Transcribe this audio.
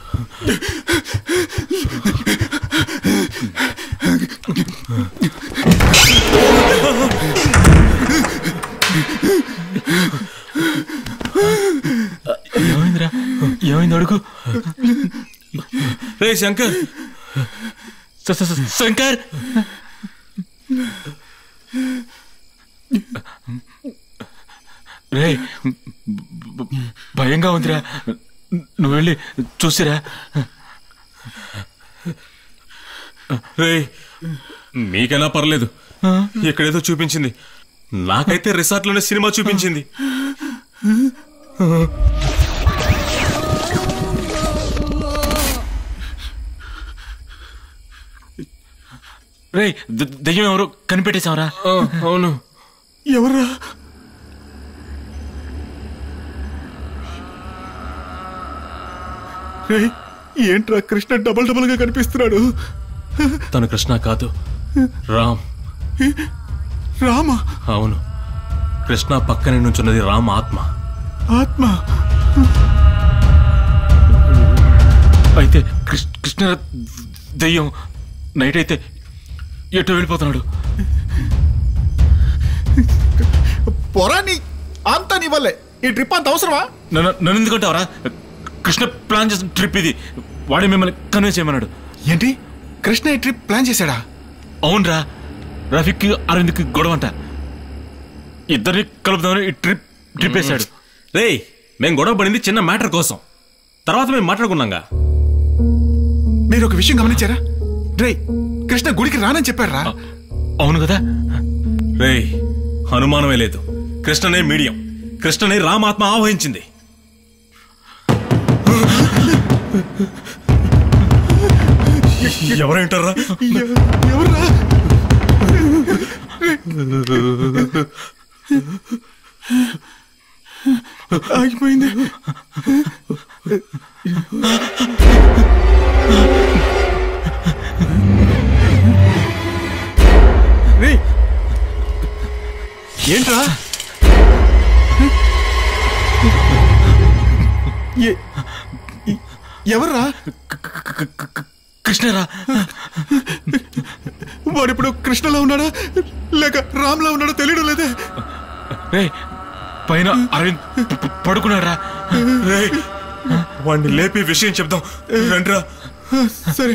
ఏమైందిరా? ఏమైంది అడుగు. రే శంకర్, శంకర్, రే భయంగా ఉందిరా, నువ్వు వెళ్ళి చూసిరా. రే మీకైనా పర్లేదు, ఎక్కడేదో చూపించింది, నాకైతే రిసార్ట్లోనే సినిమా చూపించింది. రే దెయ్యం ఎవరు కనిపెట్టేశావరా? అవును. ఎవరా? ఏంట్రా కృష్ణ డబల్ గా కనిపిస్తున్నాడు? తను కృష్ణ కాదు, రామ్. రామా? అవును, కృష్ణ పక్కనే నుంచున్నది రామ్ ఆత్మ. ఆత్మ? అయితే కృష్ణ దెయ్యం నైట్ అయితే ఎటు వెళ్ళిపోతున్నాడు? పొరాని అంతా నీ వల్లే. ఈ ట్రిప్ అంత అవసరమా? నన్ను ఎందుకంటావరా? కృష్ణ ప్లాన్ చేసిన ట్రిప్ ఇది. వాడే మిమ్మల్ని కన్విన్స్ చేయమన్నాడు. ఏంటి, కృష్ణ ఈ ట్రిప్ ప్లాన్ చేశాడా? అవునరా, రఫీక్ అరవింద్కి గొడవంట, ఇద్దరిని కలుపుదామని ఈ ట్రిప్ వేశాడు. రే మేం గొడవ పడింది చిన్న మ్యాటర్ కోసం, తర్వాత మేము మాట్లాడుకున్నాగా. మీరు ఒక విషయం గమనించారా? రే కృష్ణ గుడికి రానని చెప్పారా? అవును కదా. రే అనుమానమే లేదు, కృష్ణనే మీడియం, కృష్ణనే రామాత్మ ఆవహించింది. ఎవరేంటారా? ఎవరా? ఆగిపోయింది. ఏంట్రా? ఎవర్రా? కృష్ణరా. వాడిప్పుడు కృష్ణలో ఉన్నాడా లేక రామ్లా ఉన్నాడో తెలియడం లేదే. రే పైన అరవింద్ పడుకున్నారా? రే వాడిని లేపి విషయం చెప్దాం రండ్రా. సరే.